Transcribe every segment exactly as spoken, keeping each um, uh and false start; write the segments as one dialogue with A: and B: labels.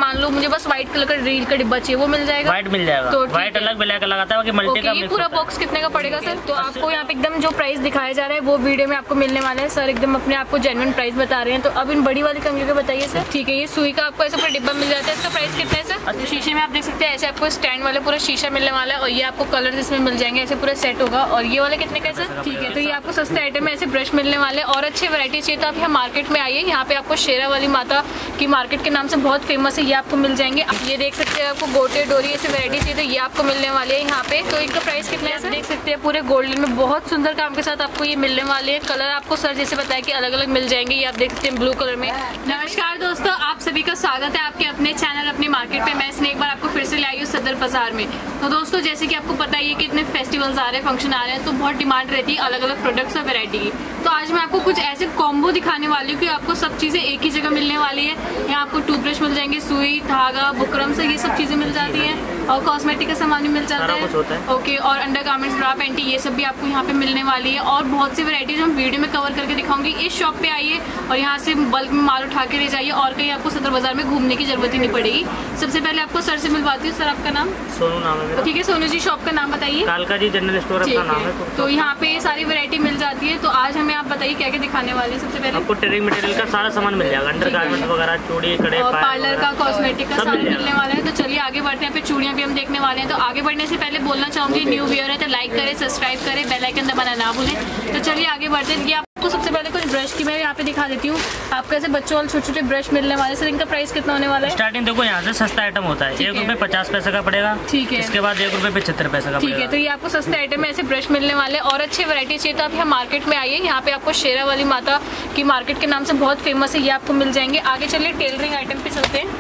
A: मान लो मुझे bus white colour का रील का डिब्बा चाहिए, वो मिल जाएगा?
B: व्हाइट मिल जाएगा,
A: तो
B: व्हाइट अलग ब्लैक अलग आता है, बाकी मल्टी का
A: ये पूरा बॉक्स कितने का पड़ेगा सर? तो आपको यहाँ पे एकदम जो प्राइस दिखाया जा रहा है वो वीडियो में आपको मिलने वाला है। सर एकदम अपने आपको जेन्युइन प्राइस बता रहे हैं। तो अब इन बड़ी वाली कंघियों का बताइए सर। ठीक है, ये सुई का आपको ऐसा पूरा डिब्बा मिल जाता है, इसका प्राइस कितना है सर? शीशे में आप देख सकते हैं ऐसे आपको स्टैंड वाला पूरा शीशा मिलने वाला है और ये आपको कलर इसमें मिल जाएंगे, ऐसे पूरा सेट होगा। और ये वाला कितने का है सर? ठीक है, तो ये आपको सस्ते आइटम में ऐसे ब्रश मिलने वाले और अच्छे वैरायटी चाहिए तो आप यहाँ मार्केट में आइए। यहाँ पे आपको शेरा वाली माता की मार्केट के नाम से बहुत फेमस है, ये आपको मिल जाएंगे। ये देख सकते हैं आपको गोटे डोरी ऐसी वैरायटी चाहिए तो ये आपको मिलने वाले हैं यहाँ पे। तो इनका प्राइस कितना है सर? देख सकते हैं पूरे गोल्डन में बहुत सुंदर काम के साथ आपको ये मिलने वाले हैं। कलर आपको सर जैसे बताया कि अलग अलग मिल जाएंगे, ये आप देख सकते हैं ब्लू कलर में। नमस्कार दोस्तों, आप सभी का स्वागत है आपके अपने चैनल अपनी मार्केट पे। मैं इसने एक बार आपको फिर से ले आई हूँ सदर बाजार में। तो दोस्तों जैसे कि आपको पता ही है कि इतने फेस्टिवल्स आ रहे हैं, फंक्शन आ रहे हैं, तो बहुत डिमांड रहती है अलग अलग प्रोडक्ट्स और वैरायटी की। तो आज मैं आपको कुछ ऐसे कॉम्बो दिखाने वाली हूँ कि आपको सब चीजें एक ही जगह मिलने वाली है। यहाँ आपको टूथब्रश मिल जाएंगे, सुई, धागा, बुकरम से ये सब चीजें मिल जाती हैं और कॉस्मेटिक का सामान भी मिल जाता है। ओके, और अंडर गारमेंट्स, ब्रा, पैंटी, ये सब भी आपको यहाँ पे मिलने वाली है और बहुत सी वैरायटीज हम वीडियो में कवर करके दिखाऊंगी। इस शॉप पे आइए और यहाँ से बल्क में माल उठा के ले जाइए और कहीं आपको सदर बाजार में घूमने की जरूरत ही नहीं पड़ेगी। सबसे पहले आपको सर से मिलवाती हूँ। सर आपका नाम?
B: सोनू नाम है।
A: ठीक है सोनू जी, शॉप का नाम बताइए।
B: कालका जी जनरल स्टोर का नाम है।
A: तो यहाँ पे सारी वैरायटी मिल जाती है। तो आज हमें आप बताइए क्या क्या दिखाने वाले हैं। सबसे पहले
B: आपको टेरिंग मटेरियल का सारा सामान मिल जाएगा, अंडर गारमेंट वगैरह, चूड़ी, कड़े,
A: पार्लर का, कॉस्मेटिक का सामान मिलने वाला है। तो चलिए आगे बढ़ते हैं, फिर चूड़ियाँ भी हम देखने वाले हैं। तो आगे बढ़ने से पहले बोलना चाहूंगी न्यू व्यूअर है तो लाइक करें, सब्सक्राइब करें, बेल आइकन दबाना ना भूलें। तो चलिए आगे बढ़ते हैं। आपको सबसे पहले कुछ ब्रश की मैं यहाँ पे दिखा देती हूँ। आपको ऐसे बच्चों वाले छोटे छोटे ब्रश मिलने वाले। सर इनका प्राइस कितना होने वाला है?
B: स्टार्टिंग देखो यहाँ से सस्ता आइटम होता है, एक रुपए पचास पैसे का पड़ेगा।
A: ठीक है,
B: इसके बाद एक रुपए पचहत्तर पैसे का।
A: ठीक है, तो ये आपको सस्ते आइटम में ऐसे ब्रश मिलने वाले और अच्छे वैरायटी चाहिए तो आप यहाँ मार्केट में आइए। यहाँ पे आपको शेरा वाली माता की मार्केट के नाम से बहुत फेमस है, ये आपको मिल जाएंगे। आगे चलिए टेलरिंग आइटम पे चलते हैं।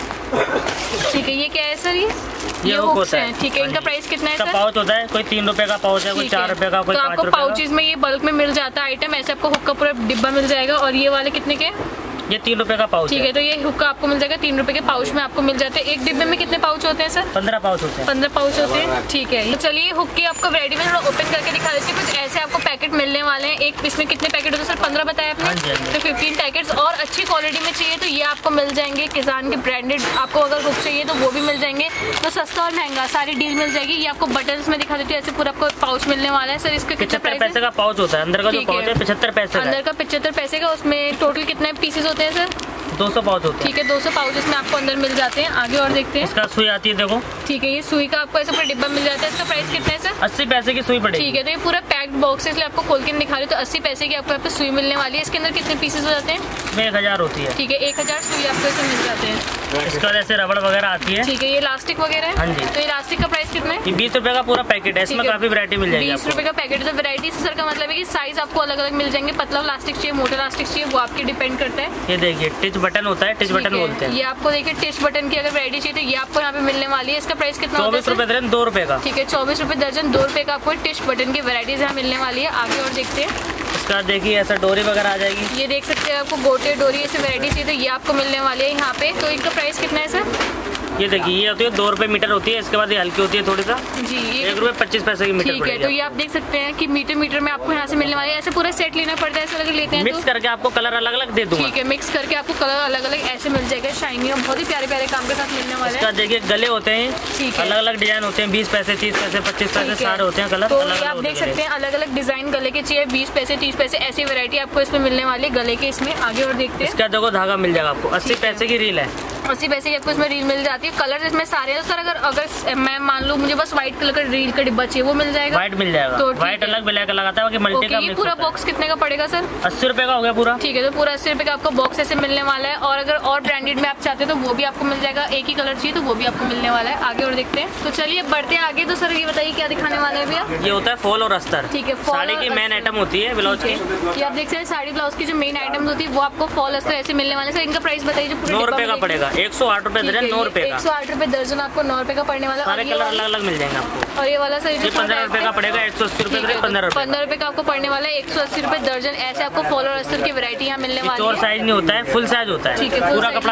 A: ठीक है, ये क्या है सर? ये
B: ये हुक्स है।
A: ठीक है, इनका प्राइस कितना है सर?
B: पाउच होता है, कोई तीन रुपए का पाउच है, कोई चार रुपए का, कोई
A: तो
B: पाँच
A: आपको
B: रुपए का।
A: पाउचेज में ये बल्क में मिल जाता है आइटम, ऐसे आपको हुक्का पूरा डिब्बा मिल जाएगा। और ये वाले कितने के?
B: ये तीन रुपए का पाउच।
A: ठीक है, तो ये हुक्का आपको मिल जाएगा तीन रुपए के पाउच में आपको मिल जाते हैं। एक डिब्बे में कितने पाउच होते हैं सर? पंद्रह पाउच होते हैं। पंद्रह पाउच होते हैं, ठीक है। तो चलिए हुक्के आपको वैरायटी में ओपन करके दिखा देती हूँ। कुछ ऐसे आपको पैकेट मिलने वाले हैं। एक इसमें कितने पैकेट होते हैं सर? पंद्रह बताया आपने, तो फिफ्टीन पैकेट्स। और अच्छी क्वालिटी में चाहिए तो ये आपको मिल जाएंगे। किसान के ब्रांडेड आपको अगर हुक चाहिए तो वो भी मिल जाएंगे। तो सस्ता और महंगा सारी डील मिल जाएगी। ये आपको बटन्स में दिखा देती हूँ, ऐसे पूरा आपको पाउच मिलने वाला है। सर इसका कितना
B: पैसे का पाउच होता है? अंदर का जो पाउच है पचहत्तर पैसे,
A: अंदर का पचहत्तर पैसे का। उसमें टोटल कितने पीसेज होते हैं सर?
B: दो सौ पाउच होते हैं।
A: ठीक है, दो सौ पाउच इसमें आपको अंदर मिल जाते हैं। आगे और देखते हैं।
B: इसका सुई आती है देखो।
A: ठीक है, ये सुई का आपको ऐसा पूरा डिब्बा मिल जाता है। इसका प्राइस कितना है सर?
B: अस्सी पैसे की सुई पड़ेगी।
A: ठीक है, तो ये पूरा पैक्ड बॉक्स है इसलिए आपको खोल के दिखा रही हूँ। तो अस्सी पैसे की आपको यहाँ पे सुई मिलने वाली है। इसके अंदर कितने पीसेज हो जाते हैं?
B: इसमें एक हजार होती है।
A: ठीक है, एक हजार सुई आपको इसमें मिल जाते हैं।
B: इसका जैसे रबड़ वगैरह आती है।
A: ठीक है, ये इलास्टिक वगैरह है।
B: हाँ जी।
A: तो इलास्टिक का प्राइस कितना है?
B: ये बीस रुपए का पूरा पैकेट है, इसमें काफी वैरायटी मिल जाएगी।
A: बीस रुपए का पैकेट है। तो वैरायटी से सर का मतलब है कि साइज आपको अलग अलग मिल जाएंगे। पतला इलास्टिक चाहिए, मोटा इलास्टिक चाहिए, वो आपके डिपेंड करता है।
B: ये देखिए टिच बटन होता है, टिच बटन बोलते हैं।
A: ये आपको देखिए टिच बटन की अगर वैरायटी चाहिए तो ये आपको यहाँ पे मिलने वाली है। इसका प्राइस कितना?
B: चौबीस रुपए दर्जन, दो रुपए का।
A: ठीक है, चौबीस रुपए दर्जन, दो रुपए का आपको टिच बटन की वैरायटीज यहाँ मिलने वाली है। आगे और देखते हैं।
B: इसका देखिए ऐसा डोरी वगैरह आ जाएगी।
A: ये देख सकते हैं आपको गोटे डोरी ऐसी वैरायटी चाहिए तो ये आपको मिलने वाली है यहाँ पे। तो इनका प्राइस कितना है सर?
B: ये देखिए ये होती है दो रुपए मीटर होती है। इसके बाद ये हल्की होती है थोड़ी सा
A: जी,
B: एक रुपए पच्चीस पैसे की मीटर।
A: ठीक है, तो ये आप देख सकते हैं कि मीटर मीटर में आपको यहाँ से मिलने वाले। ऐसे पूरा सेट लेना पड़ता है, ऐसा अगर लेते हैं
B: मिक्स
A: तो
B: करके आपको कलर अलग अलग दे दूंगा।
A: ठीक है, मिक्स करके आपको कलर अलग अलग ऐसे मिल जाएगा, शाइनी और बहुत ही प्यारे प्यारे काम के साथ मिलने वाले हैं।
B: देखिए गले होते हैं,
A: ठीक है,
B: अलग अलग डिजाइन होते हैं, बीस पैसे, तीस पैसे, पच्चीस पैसे सारे होते हैं कलर।
A: तो आप देख सकते हैं अलग अलग डिजाइन गले के चाहिए, बीस पैसे, तीस पैसे, ऐसी वैरायटी आपको इसमें मिलने वाली है गले के। इसमें आगे और देखते हैं।
B: इसका देखो धागा मिल जाएगा आपको, अस्सी पैसे की रील है।
A: अस्सी पैसे की आपको इसमें रील मिल जाती है। कलर इसमें सारे हैं। सर अगर अगर मैं मान लूँ मुझे बस व्हाइट कलर का रील का डिब्बा चाहिए, वो मिल जाएगा?
B: व्हाइट मिल जाएगा,
A: तो
B: व्हाइट अलग ब्लैक अलग आता है, बाकी मल्टी का।
A: ये पूरा बॉक्स कितने का पड़ेगा सर?
B: अस्सी रुपए का हो गया पूरा।
A: ठीक है, तो पूरा अस्सी रुपए का आपको बॉक्स ऐसे मिलने वाला है। और अगर और ब्रांडेड में आप चाहते हैं तो वो भी आपको मिल जाएगा। एक ही कलर चाहिए तो वो भी आपको मिलने वाला है। आगे और देखते हैं। तो चलिए बढ़ते हैं आगे। तो सर ये बताइए क्या दिखाने वाले हैं भैया?
B: ये होता है फॉल और अस्तर।
A: ठीक है,
B: साड़ी की मेन आइटम होती है ब्लाउज की।
A: ये आप देख सकते हैं साड़ी ब्लाउज की जो मेन आइटम होती है वो आपको फॉल अस्तर ऐसे मिलने वाले। सर इनका प्राइस बताइए। जो
B: नौ रुपए का पड़ेगा, एक सौ आठ रुपए दर्जन, नौ रुपए का।
A: एक सौ आठ रुपए दर्जन आपको नौ रुपए का पड़ने वाला।
B: सारे कलर अलग अलग मिल जाएंगे आपको।
A: और ये वाला सर
B: ये पंद्रह रुपए का पड़ेगा, एक सौ अस्सी रुपए पंद्रह रुपए
A: पंद्रह रुपए का आपको पड़ने वाला है। एक सौ अस्सी रुपए दर्जन ऐसे आपको फॉल और अस्तर की वैरायटी यहाँ मिलने वाली है।
B: और साइज नहीं होता है, फुल साइज होता है।
A: ठीक है,
B: पूरा कपड़ा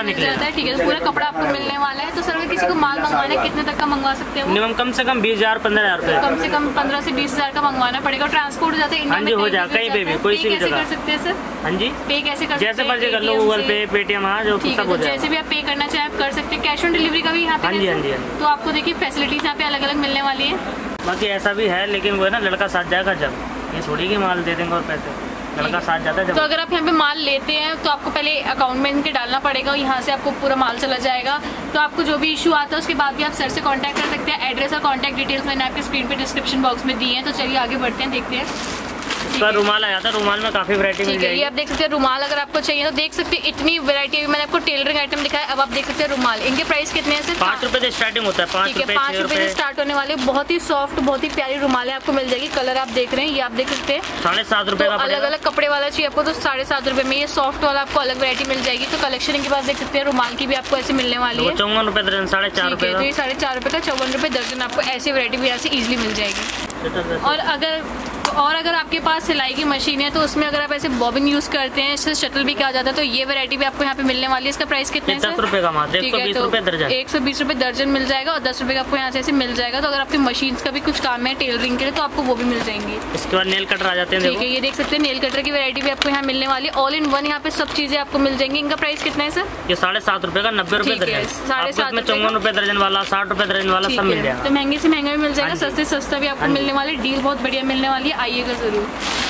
B: निकलेगा।
A: ठीक है, तो पूरा कपड़ा आपको मिलने वाला है। तो सर अगर किसी को माल मंगवाना है कितने तक का मंगवा सकते हैं?
B: मिनिमम कम से कम बीस हजार पंद्रह हजार रुपए,
A: कम से कम पंद्रह से बीस हजार का मंगवाना पड़ेगा। ट्रांसपोर्ट जाते हैं
B: हाँ जी, हो जाए कहीं पे भी, कोई सी भी जगह
A: कर सकते हैं सर।
B: हाँ जी,
A: पे कैसे कर सकते हैं?
B: जैसे मर्जी कर लो, गूगल पे, पेटीएम, हाँ जो सब हो जाए।
A: जैसे भी आप पे करना चाहें आप कर सकते हैं। कैश ऑन डिलीवरी का भी यहाँ पे
B: हाँ जी हाँ जी।
A: तो आपको देखिए फैसिलिटीज यहाँ पे अलग अलग मिलने वाली है।
B: बाकी ऐसा भी है, लेकिन वो है ना लड़का साथ जाएगा जब, ये थोड़ी की माल दे देंगे और पैसे, लड़का साथ जाता है जब।
A: तो अगर आप यहाँ पे माल लेते हैं तो आपको पहले अकाउंट में इनके डालना पड़ेगा और यहाँ से आपको पूरा माल चला जाएगा। तो आपको जो भी इशू आता है उसके बाद भी आप सर से कांटेक्ट कर सकते हैं। एड्रेस और कांटेक्ट डिटेल्स मैंने आपके स्क्रीन पे डिस्क्रिप्शन बॉक्स में दी है। तो चलिए आगे बढ़ते हैं, देखते हैं।
B: इसका रुमाल आया था, रुमाल में काफी वैरायटी मिल जाएगी।
A: ये आप देख सकते हैं रुमाल, अगर आपको चाहिए तो देख सकते हैं इतनी वैरायटी है। मैंने आपको टेलरिंग आइटम दिखाया, अब आप देख सकते हैं रुमाल। इनके प्राइस कितने हैं सर?
B: पाँच रुपए से स्टार्टिंग होता है, पाँच रुपए
A: पाँच रुपए से स्टार्ट होने वाले। बहुत ही सॉफ्ट, बहुत ही प्यारी रुमाल है, आपको मिल जाएगी। कलर आप देख रहे हैं, ये आप देख सकते हैं
B: साढ़े सात रुपए का।
A: अलग अलग कपड़े वाला चाहिए आपको तो साढ़े सात रुपए में ये सॉफ्ट वाला आपको अलग वैरायटी मिल जाएगी। तो कलेक्शन इनके पास देख सकते हैं, रुमाल की भी आपको ऐसे मिलने वाली है।
B: चौवन रुपए दर्जन, साढ़े चार रुपए।
A: तो ये साढ़े चार रुपए का चौवन रुपए दर्जन आपको ऐसी वैरायटी भी यहाँ से इजिली मिल जाएगी। और अगर और अगर आपके पास सिलाई की मशीन है तो उसमें अगर आप ऐसे बॉबिन यूज करते हैं, इससे शटल भी कहा जाता है, तो ये वैरायटी भी आपको यहाँ पे मिलने वाली है। इसका प्राइस कितना है?
B: दस रुपए का मात्र, एक सौ बीस रुपए दर्जन।
A: एक सौ बीस रुपए दर्जन मिल जाएगा और दस रुपए का आपको यहाँ से ऐसे मिल जाएगा। तो अगर आपकी मशीन का भी कुछ काम है टेलरिंग के लिए तो आपको वो भी मिल जाएंगी।
B: इसके बाद नेल कटर आ जाते हैं।
A: ठीक है, ये देख सकते हैं नेल कटर की वैरायटी भी आपको यहाँ मिलने वाली है। ऑल इन वन यहाँ पे सब चीजें आपको मिल जाएंगी। इनका प्राइस कितना है सर?
B: ये साढ़े सात रुपए का, नब्बे रुपए दर्जन।
A: साढ़े सात में
B: चौवन रुपए दर्जन वाला, साठ रुपए दर्जन वाला सब मिल जाएगा।
A: तो महंगे से महंगा भी मिल जाएगा, सस्ते सस्ता भी आपको मिलने वाले। डील बहुत बढ़िया मिलने वाली है, आइएगा जरूर।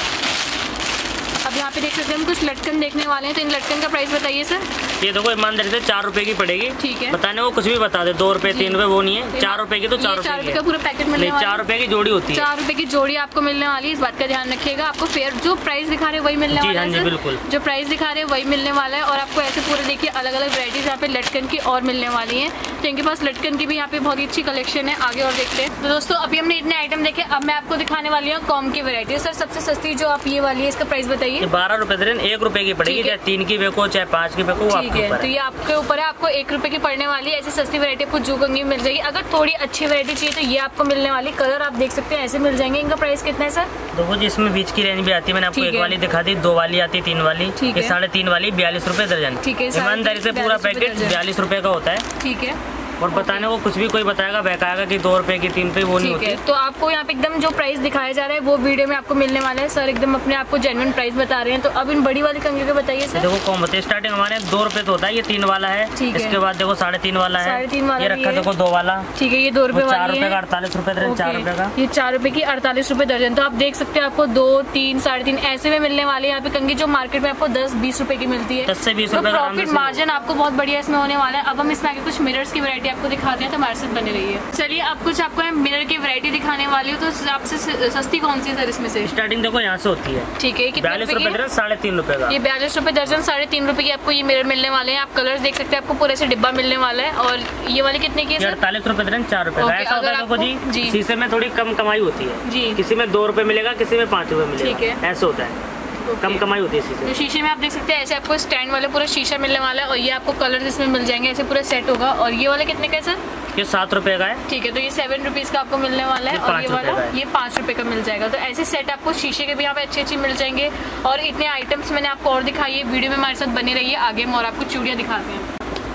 A: अब यहाँ पे देख सकते हैं हम कुछ लटकन देखने वाले हैं। तो इन लटकन का प्राइस बताइए सर।
B: ये देखो ईमानदारी से चार रुपए की पड़ेगी।
A: ठीक है,
B: बताने को कुछ भी बता दे, दो रुपए तीन रुपए वो नहीं है, चार रुपए की तो चार रुपए
A: का पूरा पैकेट मिलने वाला है।
B: चार रुपए की जोड़ी होती है,
A: चार रुपए की जोड़ी आपको मिलने वाली है। इस बात का ध्यान रखिएगा। आपको फेयर जो प्राइस दिखा रहे हैं वही मिलने वाला है।
B: बिल्कुल
A: जो प्राइस दिखा रहे हैं वही मिलने वाला है। और आपको ऐसे पूरे देखिए अलग अलग वैरायटीज यहाँ पे लटकन की और मिलने वाली है। तो इनके पास लटकन की भी यहाँ पे बहुत ही अच्छी कलेक्शन है। आगे और देखते हैं। तो दोस्तों अभी हमने इतने आइटम देखे, अब मैं आपको दिखाने वाली हूँ कॉम की वैरायटी। सर सबसे सस्ती जो आप ये वाली है इसका प्राइस बताइए।
B: बारह रुपए दर्जन, एक रुपए की पड़ेगी, चाहे तीन की बेको चाहे पाँच की बेको।
A: ठीक है, तो ये आपके ऊपर है, आपको एक रुपए की पड़ने वाली है। ऐसी सस्ती वैरायटी आपको जू कंगी मिल जाएगी। अगर थोड़ी अच्छी वैरायटी चाहिए तो ये आपको मिलने वाली। कलर आप देख सकते हैं ऐसे मिल जाएंगे। इनका प्राइस कितना है सर?
B: देखो जी इसमें बीच की रेंज भी आती है, मैंने आपको एक वाली दिखा दी, दो वाली आती है, तीन वाली, ये साढ़े तीन वाली बयालीस रुपए दर्जन।
A: ठीक है,
B: ईमानदारी से पूरा पैकेट बयालीस रुपए का होता है।
A: ठीक है,
B: और बताने को कुछ भी कोई बताएगा बहकाएगा कि दो रुपए की तीन रुपए, वो नहीं होती।
A: तो आपको यहाँ पे एकदम जो प्राइस दिखाया जा रहा है वो वीडियो में आपको मिलने वाला है। सर एकदम अपने आपको जेन्युइन प्राइस बता रहे हैं। तो अब इन बड़ी वाली कंगियों के बताइए सर।
B: देखो कौन बताइए, स्टार्टिंग हमारे दो रुपए तो होता है, ये तीन वाला है। इसके बाद देखो साढ़े तीन वाला है, ये रखा देखो दो वाला।
A: ठीक है, ये दो रुपए
B: चार रुपए का अड़तालीस रुपए दर्जन, चार रुपए का
A: ये चार रुपए की अड़तालीस रुपए दर्जन। तो आप देख सकते हैं आपको दो तीन साढ़े तीन ऐसे में मिलने वाले यहाँ पे कंगी, जो मार्केट में आपको दस बीस रुपए की मिलती है।
B: दस से बीस रुपए
A: प्रॉफिट मार्जिन आपको बहुत बढ़िया इसमें होने वाला है। अब हम इसमें आगे कुछ मिरर्स की वैरायटी आपको दिखाते हैं, तो हमारे साथ बने रहिए। चलिए अब कुछ आपको मिरर की वैरायटी दिखाने वाली हूँ। तो आपसे सस्ती कौन सी है सर इसमें से?
B: स्टार्टिंग देखो यहाँ से होती है।
A: ठीक है,
B: बयालीस रुपए दर्जन, साढ़े तीन रुपए का।
A: ये बयालीस रुपए दर्जन, साढ़े तीन रुपए की आपको ये मिरर मिलने वाले हैं। आप कलर्स देख सकते हैं, आपको पूरे से डिब्बा मिलने वाला है। और ये वाले कितने की है?
B: अड़तालीस रुपए दर्जन, चार रुपए का। ऐसा होता है देखो जी, शीशे में थोड़ी कम कमाई होती है जी, किसी में दो रुपए मिलेगा, किसी में पाँच रुपए मिलेगा। ठीक है, ऐसा होता है, कम कमाई होती है शीशे।
A: तो शीशे में आप देख सकते हैं ऐसे आपको स्टैंड वाले पूरा शीशा मिलने वाला है। और ये आपको कलर इसमें मिल जाएंगे, ऐसे पूरा सेट होगा। और ये वाला कितने का है सर?
B: ये सात रुपए का है।
A: ठीक है, तो ये सेवन रुपीज का आपको मिलने वाला है। और ये वाला ये पाँच रुपए का मिल जाएगा। तो ऐसे सेट आपको शीशे के भी यहाँ पे अच्छे अच्छे मिल जाएंगे। और इतने आइटम्स मैंने आपको और दिखाई है। वीडियो में हमारे साथ बने रहिए, आगे हम और आपको चूड़ियाँ दिखाते हैं।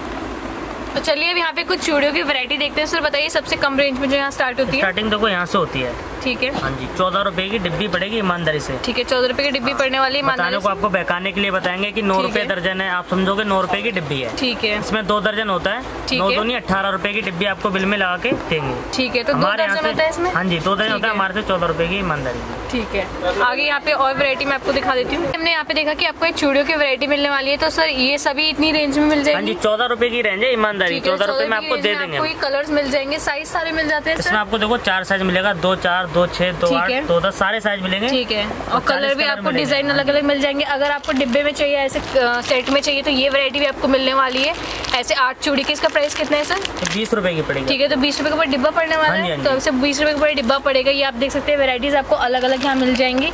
A: तो चलिए अब यहाँ पे कुछ चूड़ियों की वैरायटी देखते हैं। सर बताइए सबसे कम रेंज में जो यहाँ स्टार्ट होती है।
B: स्टार्टिंग देखो यहाँ से होती है।
A: ठीक है,
B: हाँ जी, चौदह रुपए की डिब्बी पड़ेगी ईमानदारी से।
A: ठीक है, चौदह रुपए की डिब्बी पड़ने वाली
B: ईमानदारी को आपको बहकाने के लिए बताएंगे कि नौ रुपए दर्जन है, आप समझोगे नौ रुपए की डिब्बी है।
A: ठीक है,
B: इसमें दो दर्जन होता है, नौ दो नहीं अठारह रुपए की डिब्बी आपको बिल में लगा के देंगे।
A: ठीक है, तो हमारे यहाँ से
B: हाँ जी दो दर्जन होता है, हमारे से चौदह रुपए की ईमानदारी।
A: ठीक है, आगे यहाँ पे और वैरायटी मैं आपको दिखा देती हूँ। हमने यहाँ पे देखा कि आपको एक चूड़ियों की वैरायटी मिलने वाली है। तो सर ये सभी इतनी रेंज में मिल जाएगी?
B: हाँ जी, चौदह रुपए की रेंज है ईमानदारी, चौदह रुपए में आपको दे देंगे।
A: कोई कलर्स मिल जाएंगे, साइज सारे मिल जाते हैं।
B: इसमें आपको देखो चार साइज मिलेगा, दो चार, दो छह, दो आठ, दो दस, सारे साइज मिलेंगे।
A: ठीक है, और कलर भी आपको डिजाइन अलग अलग मिल जाएंगे। अगर आपको डिब्बे में चाहिए, ऐसे सेट में चाहिए, तो ये वैरायटी भी आपको मिलने वाली है। ऐसे आठ चूड़ी की, इसका प्राइस कितना है सर?
B: बीस रुपए की पड़ेगी।
A: ठीक है, तो बीस रुपए का डिब्बा पड़ने वाला है। तो आपसे बीस रुपए का डिब्बा पड़ेगा। ये आप देख सकते हैं वैरायटीज आपको अलग अलग यहाँ मिल जाएंगी।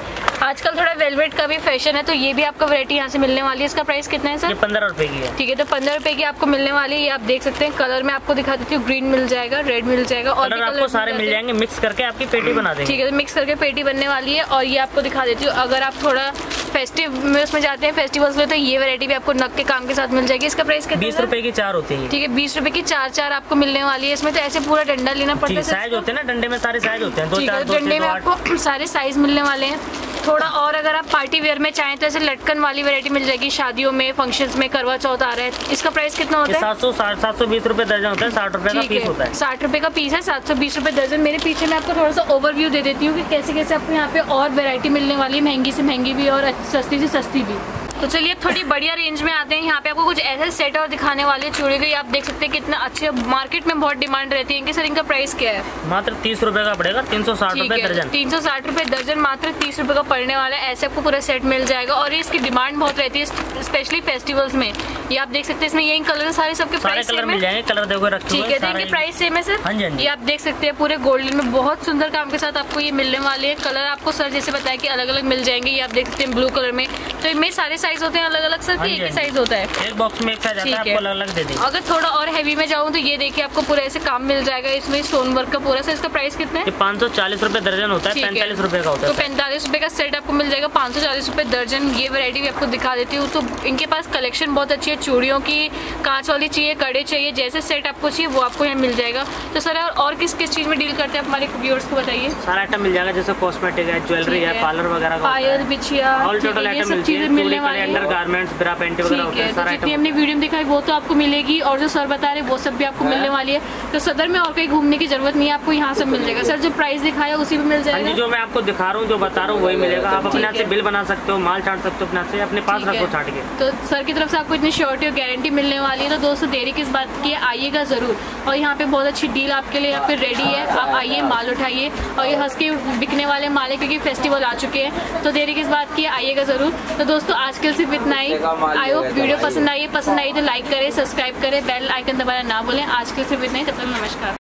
A: आजकल थोड़ा वेलवेट का भी फैशन है, तो ये भी आपको वैरायटी यहाँ से मिलने वाली है। इसका प्राइस कितना है सर?
B: पंद्रह रुपए की है।
A: ठीक है, तो पंद्रह रुपए की आपको मिलने वाली है। ये आप देख सकते हैं, कलर में आपको दिखा देती हूँ, ग्रीन मिल जाएगा, रेड मिल जाएगा, और
B: कलर आपको सारे मिल जाएंगे, मिक्स करके आपकी पेटी बना देंगे।
A: ठीक है, तो मिक्स करके पेटी बनने वाली है। और ये आपको दिखा देती हूँ, अगर आप थोड़ा फेस्टिव में उसमें जाते हैं, फेस्टिवल्स में, तो ये वैरायटी भी आपको नग के काम के साथ मिल जाएगी। इसका प्राइस कितना?
B: बीस रुपए की चार होती है।
A: ठीक है, बीस रुपए की चार चार आपको मिलने वाली है। इसमें तो ऐसे पूरा डंडा लेना पड़ता है,
B: साइज होते हैं ना डंडे में, सारे साइज होते हैं, दो चार
A: डंडे में आपको सारे साइज मिलने वाले हैं। थोड़ा और अगर आप पार्टी वेयर में चाहें तो ऐसे लटकन वाली वैरायटी मिल जाएगी, शादियों में, फंक्शंस में, करवा चौथ आ रहा है। इसका प्राइस कितना होता है?
B: सात सौ सात सौ बीस रुपए दर्जन होता है, साठ रुपए का पीस होता है।
A: साठ रुपए का पीस है, सात सौ बीस रुपए दर्जन। मेरे पीछे मैं आपको थोड़ा सा ओवरव्यू दे देती हूँ कि कैसे कैसे आपको यहाँ पे और वैरायटी मिलने वाली है, महंगी से महंगी भी और सस्ती से सस्ती भी। तो चलिए थोड़ी बढ़िया रेंज में आते हैं। यहाँ पे आपको कुछ ऐसे सेट और दिखाने वाले चूड़ी के, आप देख सकते हैं कितना अच्छे, मार्केट में बहुत डिमांड रहती है इनकी। सर इनका प्राइस क्या है?
B: मात्र तीस रुपए का पड़ेगा, तीन सौ साठ रुपए दर्जन।
A: तीन सौ साठ रुपए दर्जन, मात्र तीस रुपए का पड़ने वाला है। ऐसे आपको पूरा सेट मिल जाएगा और इसकी डिमांड बहुत रहती है, स्पेशली फेस्टिवल्स में। ये आप देख सकते हैं, इसमें यही कलर सारे सबके प्राइस
B: कलर मिल जाएंगे, कलर देखो रखे
A: ठीक है, इनके प्राइस सेम है सर।
B: हाँ जी,
A: ये आप देख सकते हैं पूरे गोल्डन में बहुत सुंदर काम के साथ आपको ये मिलने वाले हैं। कलर आपको सर जैसे बताया कि अलग अलग मिल जाएंगे। ये आप देख सकते हैं ब्लू कलर में, तो इनमें सारे साइज होते हैं अलग अलग सर, एक ही साइज होता है,
B: एक बॉक्स में एक साइज आता है, आपको अलग अलग दे देंगे।
A: अगर थोड़ा और हैवी में जाऊँ तो ये देखिए आपको पूरा ऐसे काम मिल जाएगा, इसमें स्टोन वर्क का पूरा। सर इसका प्राइस कितना है?
B: पाँच सौ चालीस रुपए दर्जन होता है, पैंतालीस रुपए का होता है।
A: तो पैंतालीस रुपए का सेट आपको मिल जाएगा, पाँच सौ चालीस रुपए दर्जन। ये वैरायटी भी आपको दिखा देती हूँ। तो इनके पास कलेक्शन बहुत अच्छी है, चूड़ियों की, कांच वाली चाहिए, कड़े चाहिए, जैसे सेट आपको चाहिए वो आपको यहाँ मिल जाएगा। तो सर और किस किस चीज में डील करते हैं हमारे व्यूअर्स को बताइए।
B: सारा आइटम मिल जाएगा, जैसे कॉस्मेटिक है, ज्वेलरी है, पार्लर वगैरह,
A: पायल, बिछिया,
B: ऑल टोटल आइटम मिलने वाले, अंडर गारमेंट्स, ब्रा पैंट वगैरह होता है।
A: जितनी हमने वीडियो में दिखाई वो तो आपको मिलेगी, और जो सर बता रहे वो सब भी आपको मिलने वाली है। तो सदर में और कहीं घूमने की जरूरत नहीं है, आपको यहाँ सब मिल जाएगा। सर जो प्राइस दिखाया उसी में मिल जाएगा।
B: जो मैं आपको दिखा रहा हूँ, जो बता रहा हूँ वही मिलेगा। आप अपने हाथ से बिल बना सकते हो, माल छाट सकते हो अपने हाथ से, अपने पास रखो छाट के।
A: तो सर की तरफ से आपको इतनी श्योरिटी और गारंटी मिलने वाली है। तो दोस्तों देरी किस बात की है, आइएगा जरूर। और यहाँ पे बहुत अच्छी डील आपके लिए यहाँ पे रेडी है, आप आइए, माल उठाइए। और ये हंस के बिकने वाले माल है, क्योंकि फेस्टिवल आ चुके हैं। तो देरी किस बात की है, आइएगा जरूर। तो दोस्तों आज के सिर्फ इतना ही। आई होप वीडियो पसंद आई, पसंद आई तो लाइक करें, सब्सक्राइब करें, बेल आइकन दबाना ना भूलें। आज के सिर्फ इतना ही, तब तक नमस्कार।